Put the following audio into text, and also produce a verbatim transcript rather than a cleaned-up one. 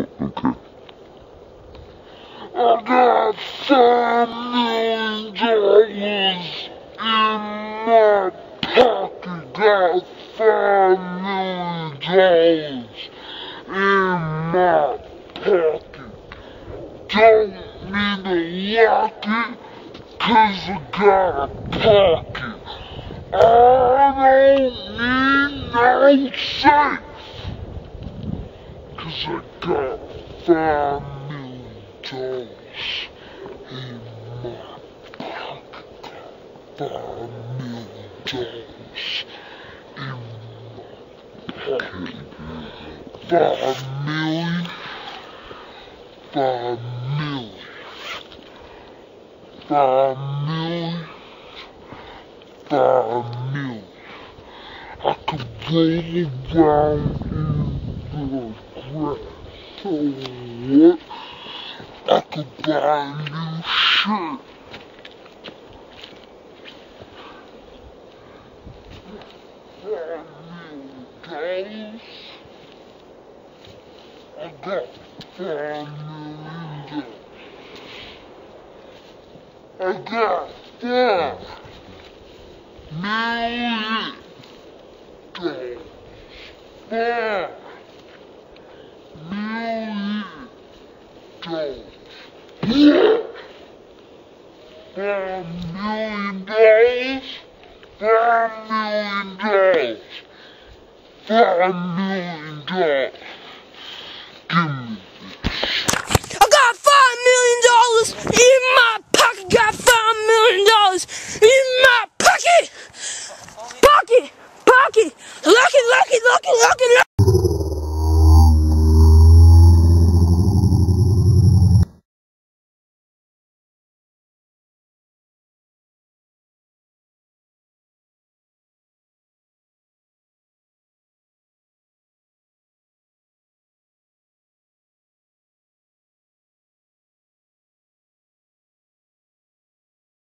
Okay. I got five million dollars in my pocket. Got five million dollars in my pocket. Don't need to lock it, cause I got a pocket. I don't need no safe, cause I got five million dollars in my pocket. Five million dollars in my pocket. Five million. Five million. Five million. Five million. I could roll around in the grass. So what? I could buy a new shirt. Five million dollars. I got five million dollars. I got five million dollars. Five million dollars. What? Five million dollars? Five million dollars. Five million dollars.